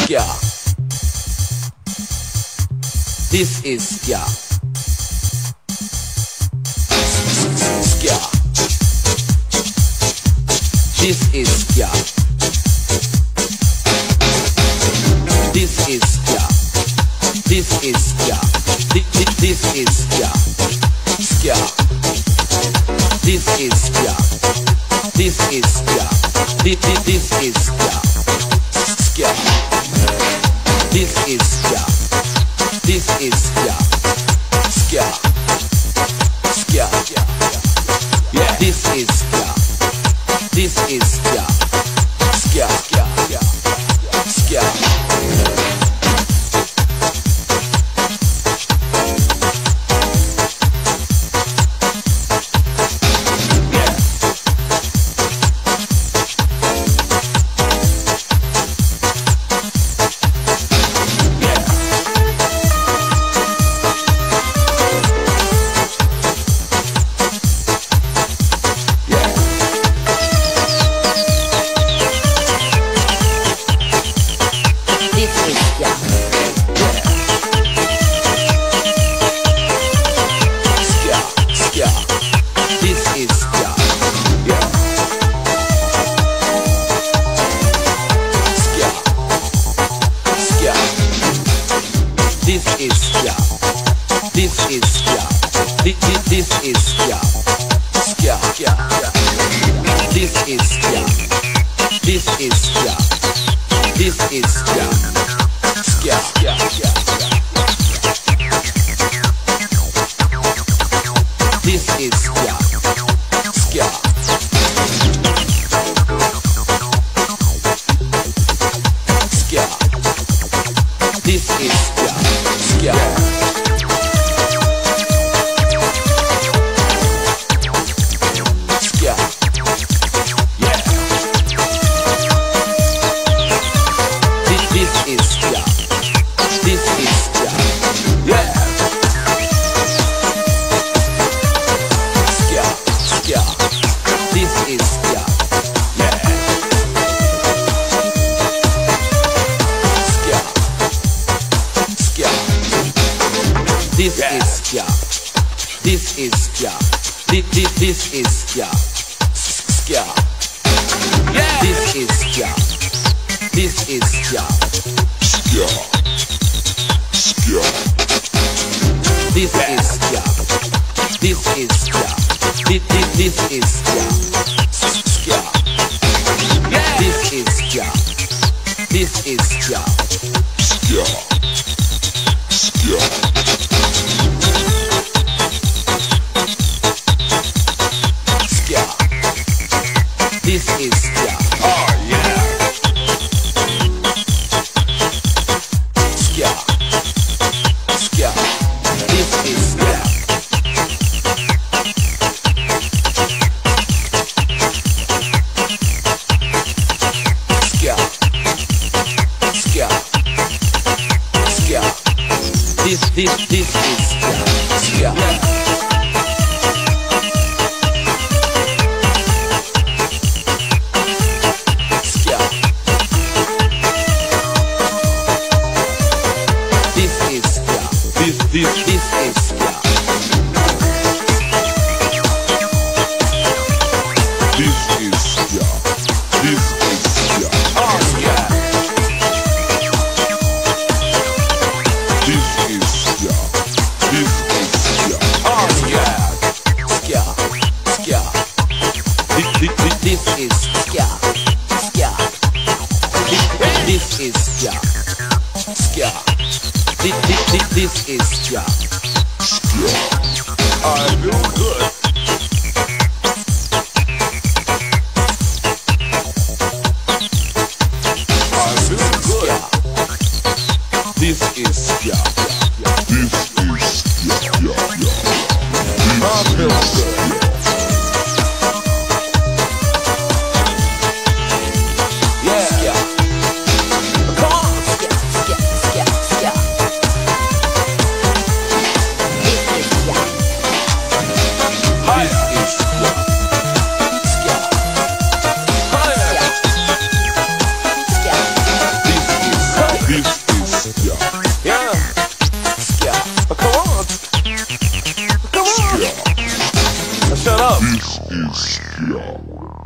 Ska. This is Ska. Ska. This is Ska. This is Ska. This is Ska. This is Ska. Ska. This is Ska. This is Ska. This is Ska. Ska. This is Ska. This is Ska. Ska. Ska. Yeah. This is Ska. This is Ska. Ska. Ska. Oh, come on. Come on. Now shut up. This is Ska.